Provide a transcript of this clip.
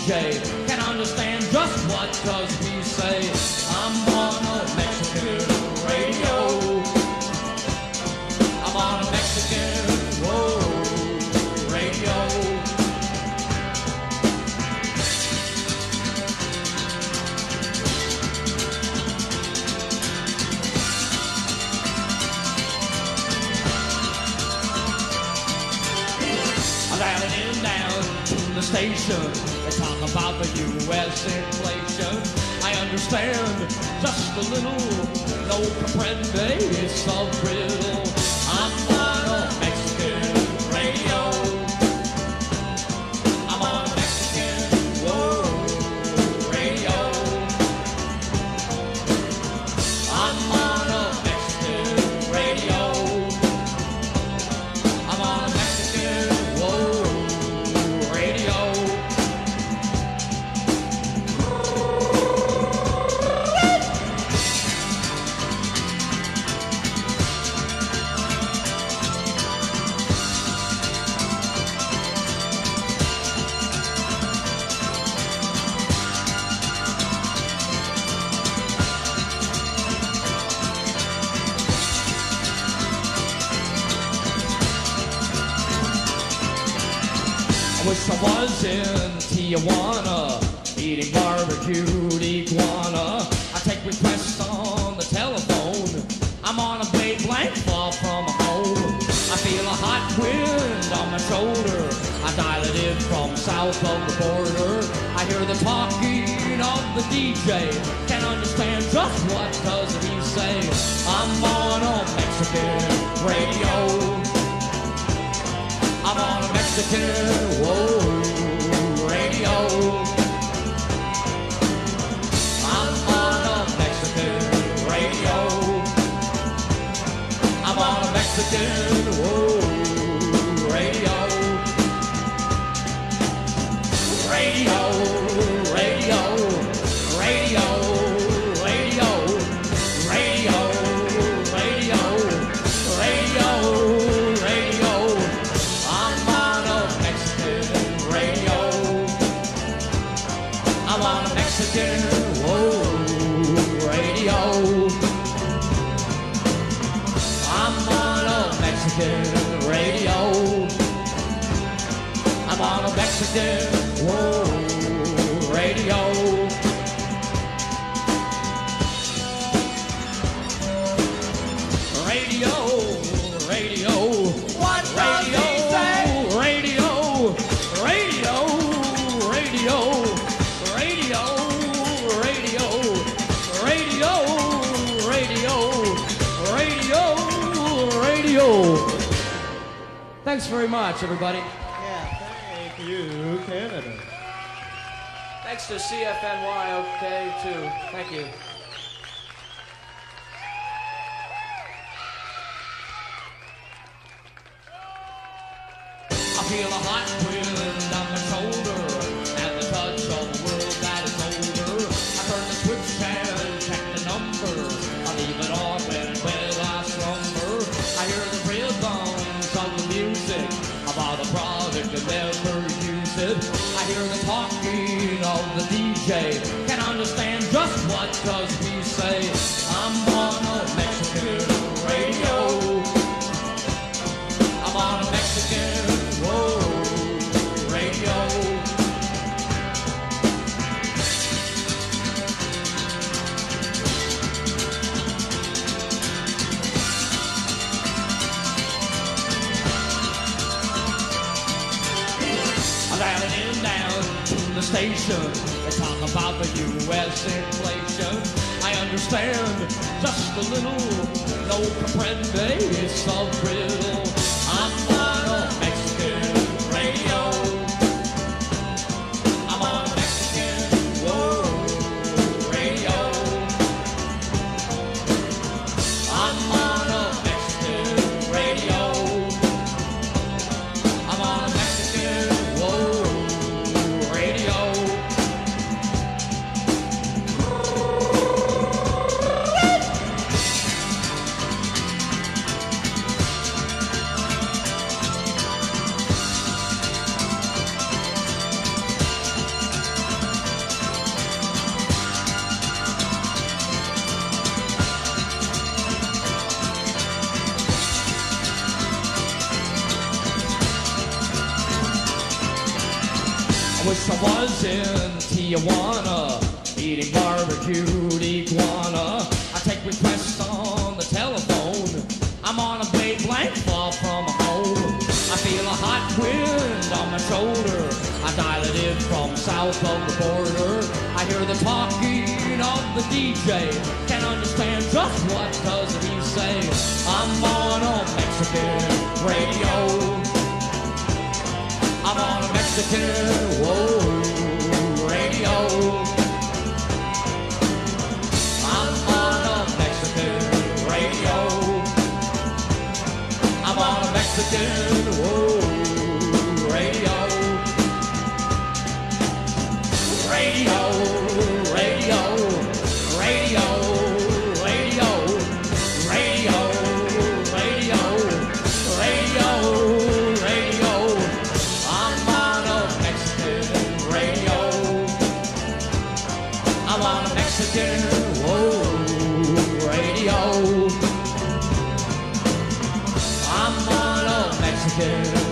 DJ can understand just what does he say. I'm on a Mexican radio. I'm on a Mexican, whoa, radio. I'm dialing in down to the station. They talk about the U.S. inflation. I understand just a little. No comprende, it's a riddle. I'm on a Mexican radio. I'm on a Mexican, whoa, radio. I'm on a Mexican radio. I'm on a Mexican, whoa, radio. I wish I was in Tijuana, eating barbecued iguana. I take requests on the telephone. I'm on a big blank far from home. I feel a hot wind on my shoulder. I dial it in from south of the border. I hear the talking of the DJ. Can't understand just what does he say. I'm on a Mexican radio. I'm on a Mexican, whoa, radio. I'm on a Mexican radio. I'm on a Mexican, whoa, radio. Radio, radio, radio, radio, radio, radio, radio, radio. I'm on a Mexican radio. I'm on a Mexican, whoa, radio. I'm on a Mexican radio. I'm on a Mexican, whoa, radio. Radio, radio. What radio, radio, radio, radio, radio, radio, radio, radio, radio, radio. Thanks very much, everybody. Yeah, thank you, Canada. Thanks to CFNY, okay, too. Thank you. I feel a hot wind on my shoulder and the touch of a world that is older. I turn the switch and check the number. I leave it on when I slumber. I hear the rhythms of the music about a product and never use it. I hear the talking of the DJ. Can't understand just what does he say. I'm on a Mexican radio. I'm on a Mexican, whoa, radio. I'm dialing in down to the station. They talk about the U.S. inflation. I understand just a little. No comprende, it's a riddle. I'm on a Mexican radio. I'm on a Mexican, whoa, radio. I'm on a Mexican radio. I'm on a Mexican, whoa, radio. in Tijuana, eating barbecued iguana. I take requests on the telephone. I'm on a wavelength far from home. I feel a hot wind on my shoulder. I dial it in from south of the border. I hear the talking of the DJ. Can't understand just what does he say. I'm on a Mexican radio. I'm on a Mexican, whoa, radio. I'm on a Mexican radio. I'm on a Mexican, whoa, radio. Radio, radio, radio, radio, radio, radio, radio, radio. I'm on a Mexican radio. I'm on a Mexican, whoa, radio. I'm on a Mexican